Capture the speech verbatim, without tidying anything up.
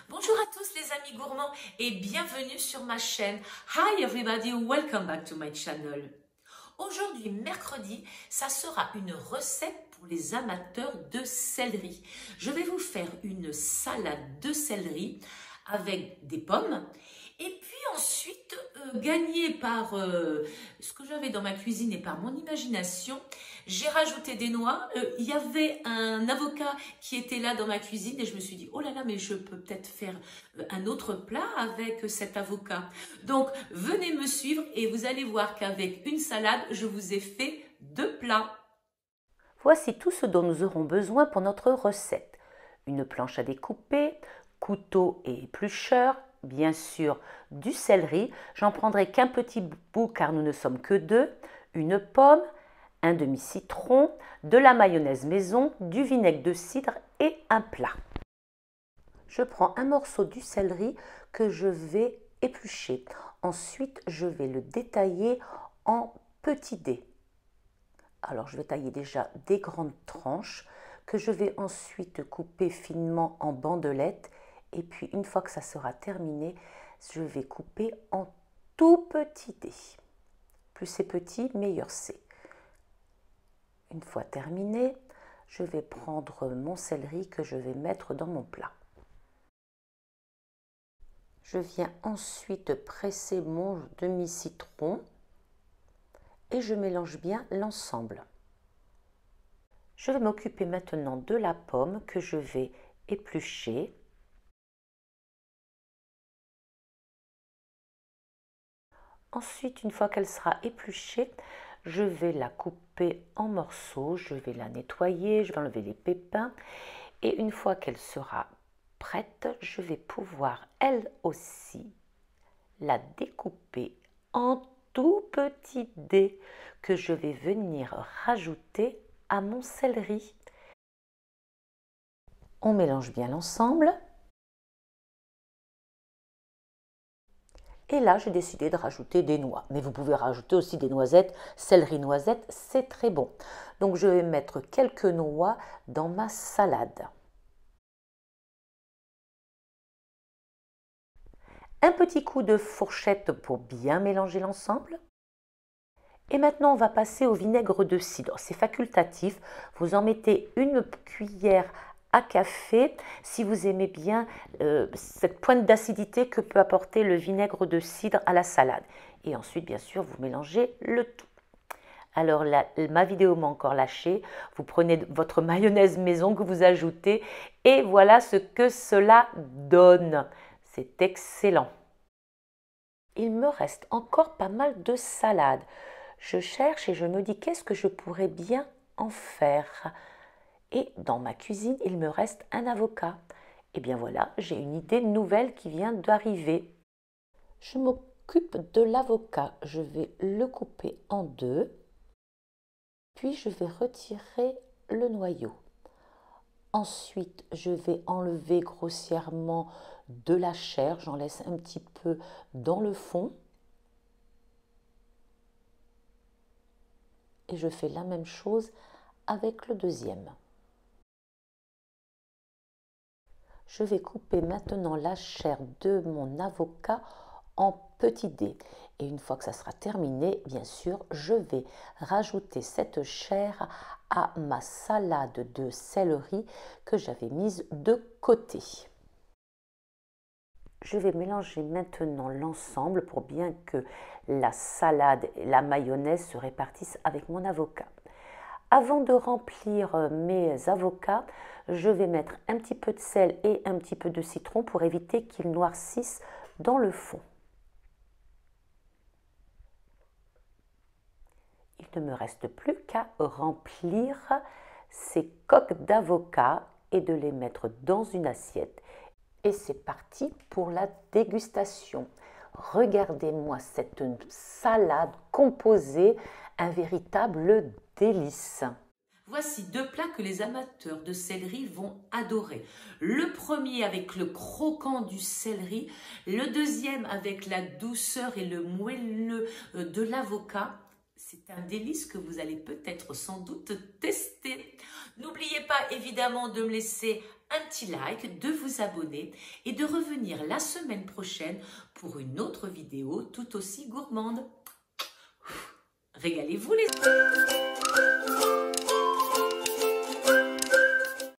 Bonjour à tous les amis gourmands et bienvenue sur ma chaîne. Hi everybody, welcome back to my channel. Aujourd'hui, mercredi, ça sera une recette pour les amateurs de céleri. Je vais vous faire une salade de céleri avec des pommes. Et puis ensuite, euh, gagné par euh, ce que j'avais dans ma cuisine et par mon imagination, j'ai rajouté des noix. Euh, il y avait un avocat qui était là dans ma cuisine et je me suis dit, oh là là, mais je peux peut-être faire un autre plat avec cet avocat. Donc, venez me suivre et vous allez voir qu'avec une salade, je vous ai fait deux plats. Voici tout ce dont nous aurons besoin pour notre recette. Une planche à découper, couteau et éplucheur, bien sûr du céleri, j'en prendrai qu'un petit bout car nous ne sommes que deux, une pomme, un demi-citron, de la mayonnaise maison, du vinaigre de cidre et un plat. Je prends un morceau du céleri que je vais éplucher. Ensuite, je vais le détailler en petits dés. Alors, je vais tailler déjà des grandes tranches que je vais ensuite couper finement en bandelettes. Et puis, une fois que ça sera terminé, je vais couper en tout petits dés. Plus c'est petit, meilleur c'est. Une fois terminé, je vais prendre mon céleri que je vais mettre dans mon plat. Je viens ensuite presser mon demi-citron et je mélange bien l'ensemble. Je vais m'occuper maintenant de la pomme que je vais éplucher. Ensuite, une fois qu'elle sera épluchée, je vais la couper en morceaux, je vais la nettoyer, je vais enlever les pépins et une fois qu'elle sera prête, je vais pouvoir elle aussi la découper en tout petits dés que je vais venir rajouter à mon céleri. On mélange bien l'ensemble. Et là, j'ai décidé de rajouter des noix. Mais vous pouvez rajouter aussi des noisettes. Céleri noisette, c'est très bon. Donc, je vais mettre quelques noix dans ma salade. Un petit coup de fourchette pour bien mélanger l'ensemble. Et maintenant, on va passer au vinaigre de cidre. C'est facultatif. Vous en mettez une cuillère à café si vous aimez bien euh, cette pointe d'acidité que peut apporter le vinaigre de cidre à la salade. Et ensuite, bien sûr, vous mélangez le tout. Alors, la, ma vidéo m'a encore lâché. Vous prenez votre mayonnaise maison que vous ajoutez et voilà ce que cela donne. C'est excellent. Il me reste encore pas mal de salade. Je cherche et je me dis qu'est-ce que je pourrais bien en faire. Et dans ma cuisine, il me reste un avocat. Et bien voilà, j'ai une idée nouvelle qui vient d'arriver. Je m'occupe de l'avocat. Je vais le couper en deux. Puis je vais retirer le noyau. Ensuite, je vais enlever grossièrement de la chair. J'en laisse un petit peu dans le fond. Et je fais la même chose avec le deuxième. Je vais couper maintenant la chair de mon avocat en petits dés. Et une fois que ça sera terminé, bien sûr, je vais rajouter cette chair à ma salade de céleri que j'avais mise de côté. Je vais mélanger maintenant l'ensemble pour bien que la salade et la mayonnaise se répartissent avec mon avocat. Avant de remplir mes avocats, je vais mettre un petit peu de sel et un petit peu de citron pour éviter qu'ils noircissent dans le fond. Il ne me reste plus qu'à remplir ces coques d'avocat et de les mettre dans une assiette. Et c'est parti pour la dégustation. Regardez-moi cette salade composée, un véritable délice. Voici deux plats que les amateurs de céleri vont adorer. Le premier avec le croquant du céleri, le deuxième avec la douceur et le moelleux de l'avocat. C'est un délice que vous allez peut-être sans doute tester. N'oubliez pas évidemment de me laisser un petit like, de vous abonner et de revenir la semaine prochaine pour une autre vidéo tout aussi gourmande. Régalez-vous les...